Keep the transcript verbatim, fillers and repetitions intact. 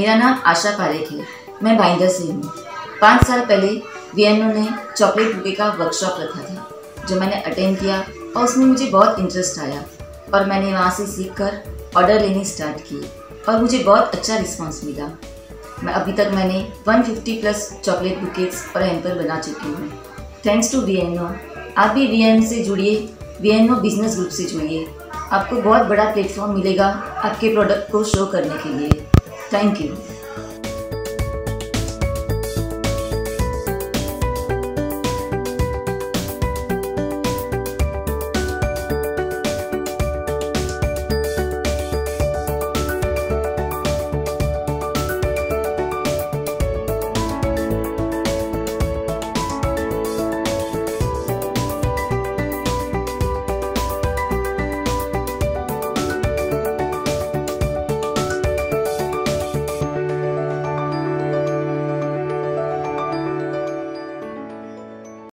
मेरा नाम आशा पारेख है। मैं भाईंदर से हूँ। पाँच साल पहले वीएनओ ने चॉकलेट बुके का वर्कशॉप रखा था, जो मैंने अटेंड किया और उसमें मुझे बहुत इंटरेस्ट आया और मैंने वहाँ से सीखकर ऑर्डर लेनी स्टार्ट की और मुझे बहुत अच्छा रिस्पांस मिला। मैं अभी तक मैंने एक सौ पचास प्लस चॉकलेट बुकेट्स और हैम्पर बना चुकी हूँ। Thanks to VNO. आप भी वीएनओ से जुड़िए, वीएनओ बिजनेस ग्रुप से जुड़िए। आपको बहुत बड़ा प्लेटफॉर्म मिलेगा आपके प्रोडक्ट को शो करने के लिए। Thank you.